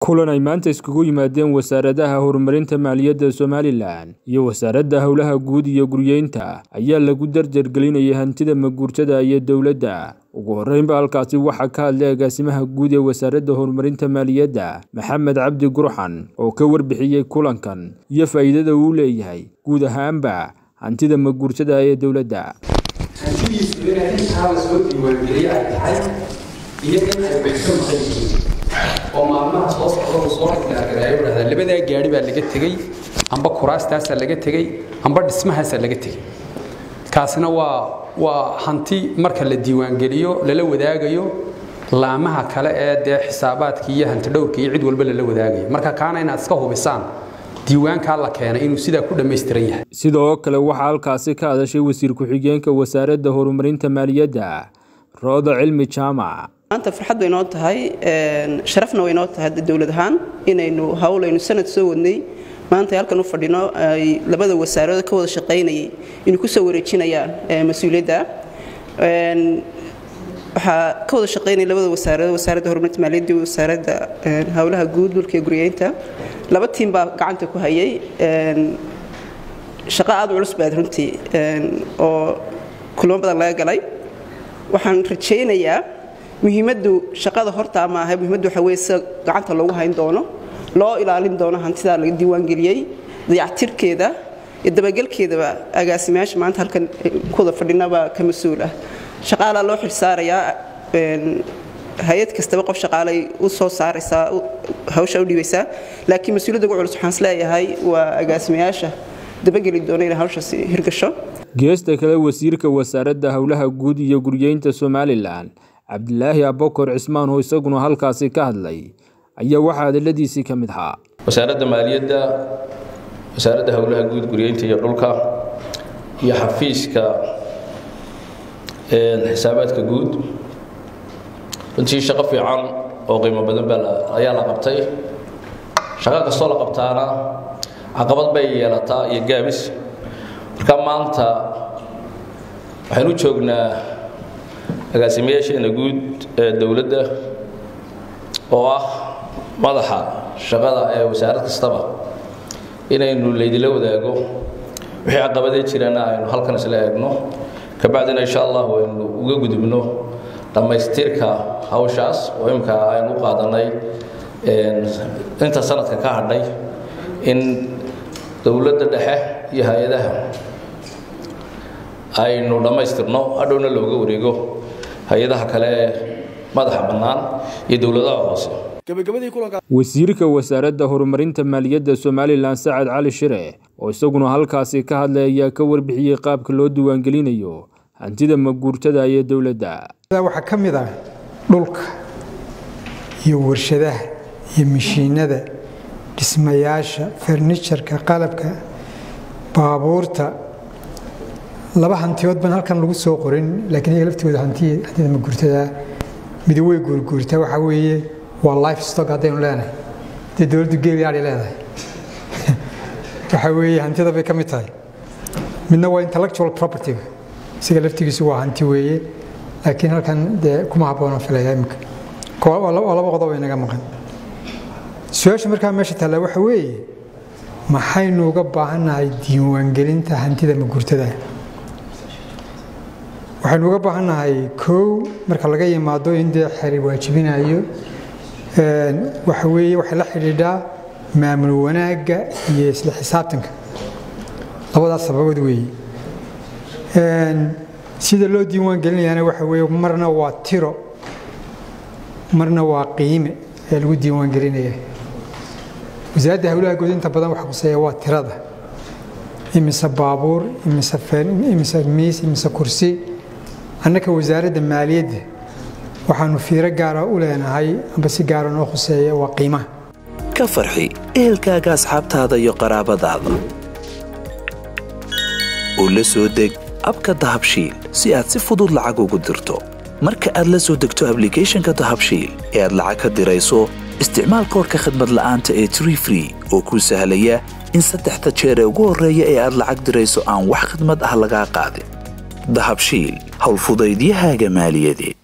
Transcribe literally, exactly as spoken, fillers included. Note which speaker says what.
Speaker 1: kulan ay maanta iskugu yimaadeen wasaaradaha horumarinta maaliyadda Somaliland iyo wasaaradda hawlaha guud iyo guryeynta ayaa lagu dardargelinayay hantida maguurtada iyo dawladda. ugu horeynba halkaasi waxa ka hadlay agaasimaha guud ee wasaaradda horumarinta maaliyadda Maxamed Cabdi Gurxan oo ka warbixiyay kulankan iyo faa'iidada uu leeyahay guud ahaanba hantida maguurtada ee dawladda.
Speaker 2: oo maalmaha soo socda soo gaargaarayo wada labada gaari baa laga tagay amba kuraastaas laga tagay amba dhismahaas laga tagay kaasina waa waa hanti marka la diiwaan geliyo lala wadaagayo laamaha kale ee de xisaabaadka iyo hanti dhowrka iyo cid walba lala wadaagayo marka kaana inaad iska hubisaan diiwaanka la keenay inuu sida ku dhameystiran yahay.
Speaker 1: sidoo kale waxa halkaasi ka hadashay wasiir ku-xigeenka wasaaradda horumarinta maaliyadda Roodo Cilmi Jaamac.
Speaker 3: أنت فرحت بينات هاي شرفنا بينات هاد الدولة هان إنه هؤلاء إنه سنة سووني ما أنت يالك نفردنا لبده وسائر كود شقيني إنه كسور تشينا يا مسؤولية ده كود شقيني لبده وسائر وسائر هرمت مالية وسائر هؤلاء جود والكيجرينتا لبتين بقى قعنت كهيي شقاء عرس بدرنتي أو كلهم بدل لا جلاي وحن رتشينا يا muhiimadu shaqada horta ama ah muhiimadu waxa weeyse gacanta lagu hayn doono loo ilaalin doono hantida laga diiwaan galiyay dayactirkeeda iyo dabagalkeeda agaasimayaasha maanta halkan ku fadhinaba ka mas'uul ah shaqaala loo xilsaaraya een hay'ad kastaba qof shaqaalay u soo saaraysa hawsha u dhibaysa laakiin mas'uuliyadda ugu culus waxaan isleeyahay waa agaasimayaasha dabagali doona in hawshaas hirgasho.
Speaker 1: geesta kale wasiirka wasaaradda hawlaha guud iyo guryeynta Somaliland Abdullaahi Abokor Cismaan oo isaguna halkaasi ka hadlay ayaa waxa hadaladiisii kamid ahaa
Speaker 4: wasaaradda maaliyadda wasaaradda hawlaha guud guryeynta iyo dhulka iyo xafiiska ee xisaabaadka guud runtii shaqo fiican oo qiimo badan baa ayaa la qabtay shaqo kastoo la qabtaana caqabad bay yeelataa iyo gaabis marka maanta waxaanu joognaa agaasimayaasha guud ee dawladda oo ah madaxa shaqada ee wasaaradda kastaba inaynu leedila wadaago wixii caqabadaha jirana aynu halkan isla eegno ka bacdina insha Allah waynu uga gudubno dhamaystirka hawshaas oo imka aynu qaadanay inta sanadka ka hadhay in dawladda dhexe iyo hay'adaha aynu dhamaystirno adowna looga wareego hay'adaha kale madaxa bannaan iyo dawladaha hoose.
Speaker 1: wasiirka wasaaradda horumarinta maaliyadda Somaliland Saacid Cali Shire oo isaguna halkaasi ka hadlay ayaa ka warbixiyay qaabka loo diiwaan gelinayo hantida maguurtada iyo dawladda.
Speaker 5: waxa kamid ah dhulka iyo warshadaha iyo mishiinada dhismayaasha furniture-ka qalabka baabuurta laba hantiyood ban halkan lagu soo qorin laakiin iyaga laftooda hantiye hantida maguurtada mid way guurguurta waxa weeye waa livestock hadaynu leenahay de dawladdu geeli ay leedahay waxa weeye hantida bay kamid tahay midna waa intellectual property siga laftigiisu waa hanti weeye laakiin halkan de kuma habboona filayaa imka koob laba qodob ay naga maqan su'aasha markaa meesha taala waxa weeye maxaynu uga baahanahay diiwaan gelinta hantida maguurtada waxaan uga baahanahay koow marka laga yimaado in de xiri waajibinayo een waxa weeye waxa la xiriidhaa maamul wanaaga iyo isla xisaabtanka labadaas sababood weeye een sida loo diiwaan gelinayo waxa weeye marna waa tiro marna waa qiime ee lagu diiwaan gelinayo wasaaradda hawlaha guud inta badan waxa quseeya waa tirada imisa baabuur imisa feen imisa miis imisa kursi annaka wasaaradda maaliyadda waxaanu fiiro gaar ah u leenahay amba si gaar ah oo khuseeya waa qiimaha
Speaker 6: ka farxi ehelkaaga asxaabtaada iyo qaraabadaada oo la soo deg abka dahabshiil si aad si fudud lacag ugu dirto marka aad la soo degto application-ka dahabshiil ee aad lacag ka dirayso isticmaal koodka khidmad la'aanta ee three free oo kuu sahlaya in saddexda jeer ee ugu horeeya ee aad lacag dirayso aan wax khidmad ah laga qaadin dahabshiil hawl fudaydiyahaaga maaliyadeed.